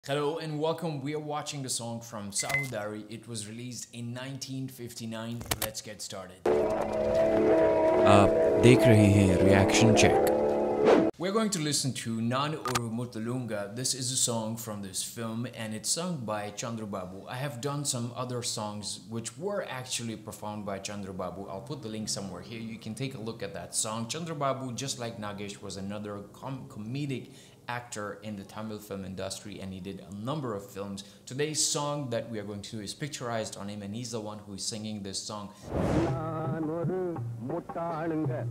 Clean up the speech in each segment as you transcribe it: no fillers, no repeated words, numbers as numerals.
Hello and welcome. We are watching the song from Sahothari. It was released in 1959. Let's get started. आप देख रहे हैं reaction check. We're going to listen to Naan Oru Muttallunga. This is a song from this film and it's sung by Chandrababu. I have done some other songs which were actually performed by Chandrababu. I'll put the link somewhere here. You can take a look at that song. Chandrababu, just like Nagesh, was another comedic actor in the Tamil film industry and he did a number of films. Today's song that we are going to do is picturized on him and he's the one who is singing this song. Naan Oru Muttallunga.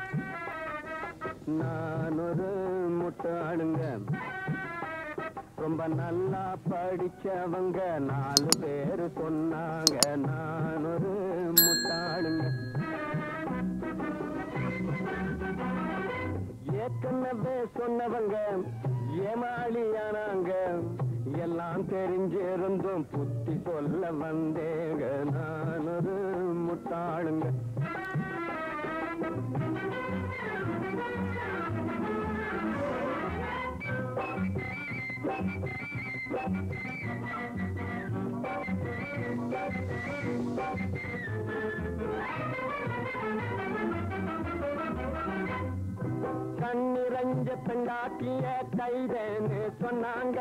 Naan Oru Muttallunga. ரொம்ப நல்லா படிச்சவங்க நாலு பேர் சொன்னாங்க நான் ஒரு முட்டாளுங்க ஏற்கனவே சொன்னவங்க ஏமாளியானாங்க எல்லாம் தெரிஞ்சிருந்தும் புத்தி சொல்ல வந்தேங்க நான் ஒரு முட்டாளுங்க கண்ணிரஞ்ச பெண்டாட்டிய கைதேன்னு சொன்னாங்க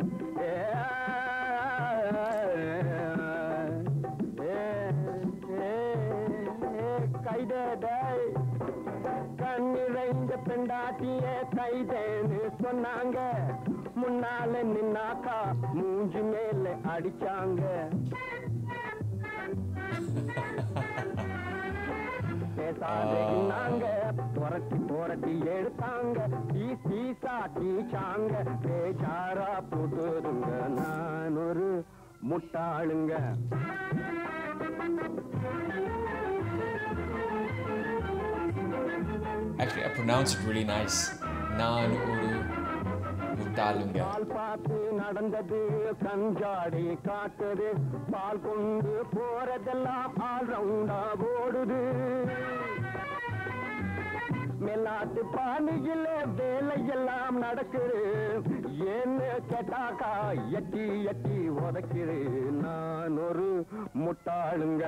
கைதே கண்ணிரஞ்ச பெண்டாட்டிய கைதேன்னு சொன்னாங்க முன்னால நின்னாக்கா மூஞ்சி மேல அடிச்சாங்க பேசாதீங்க புரட்டி புரட்டி எடுத்தாங்க சாட்டிச்சாங்க பேச்சாரா போட்டுருங்க நான் ஒரு முட்டாளுங்க Actually, I pronounce it really nice. Naan Oru Muttallunga. பால் பார்த்து நடந்தது கஞ்சாடி காட்டுது பால் கொண்டு போறதெல்லாம் ஆல் ரவுண்டா ஓடுது மேலாட்டு பாணியில வேலையெல்லாம் நடக்குது ஏன்னு கேட்டாக்கா எட்டி எட்டி உதைக்குது நான் ஒரு முட்டாளுங்க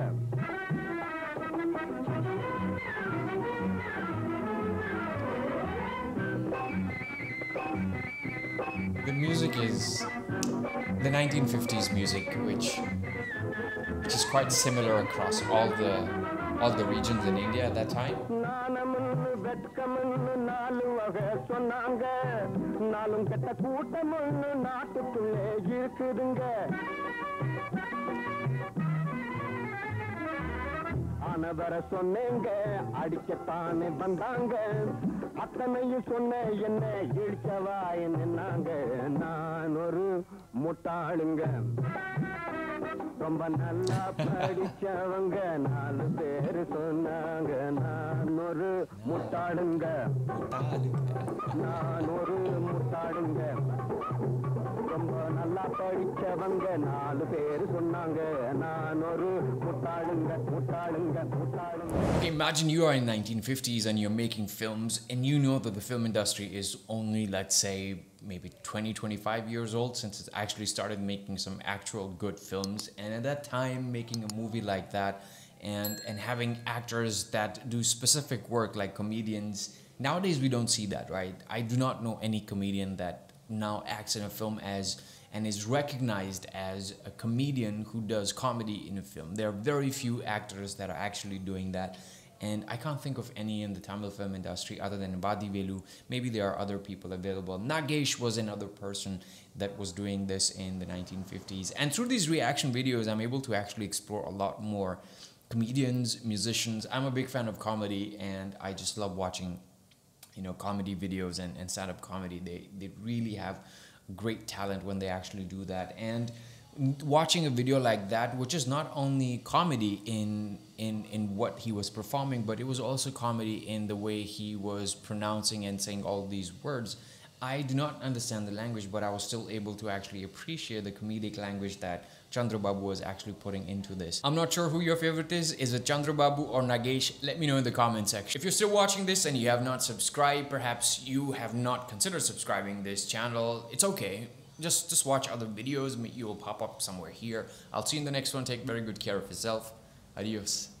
The music is the 1950s music, which is quite similar across all the regions in India at that time. நாணமுன்னு வெட்கமுன்னு நாலு வகை சொன்னாங்க நாளும் கெட்ட கூட்டமுன்னு நாட்டுக்குள்ளே இருக்குதுங்க ஆனவர சொன்னேங்க அடிக்கத்தானே வந்தாங்க அத்தனையும் சொன்ன என்ன இடிச்சவா என்னங்க நான் ஒரு முட்டாளுங்க ரொம்ப நல்லா படிச்சவங்க நாலு பேர் சொன்னாங்க நான் ஒரு முட்டாளுங்க நான் ஒரு முட்டாளுங்க ரொம்ப நல்லா படிச்சவங்க நாலு பேர் சொன்னாங்க நான் ஒரு முட்டாளுங்க முட்டாளுங்க முட்டாளுங்க. Okay, imagine you are in 1950s and you're making films and you know that the film industry is only, let's say, maybe 25 years old since it's actually started making some actual good films, and at that time making a movie like that and having actors that do specific work like comedians. Nowadays we don't see that, right? I do not know any comedian that now acts in a film as and is recognized as a comedian who does comedy in a film. There are very few actors that are actually doing that, and I can't think of any in the Tamil film industry other than Badi Velu. Maybe there are other people available. Nagesh was another person that was doing this in the 1950s. And through these reaction videos, I'm able to actually explore a lot more comedians, musicians. I'm a big fan of comedy, and I just love watching, comedy videos and stand-up comedy. They really have great talent when they actually do that. And watching a video like that, which is not only comedy in what he was performing, but it was also comedy in the way he was pronouncing and saying all these words. I do not understand the language, but I was still able to actually appreciate the comedic language that Chandrababu was actually putting into this. I'm not sure who your favorite is. Is it Chandrababu or Nagesh? Let me know in the comment section. If you're still watching this and you have not subscribed, perhaps you have not considered subscribing this channel, it's okay. just watch other videos. You will pop up somewhere here. I'll see you in the next one. Take very good care of yourself. Adios.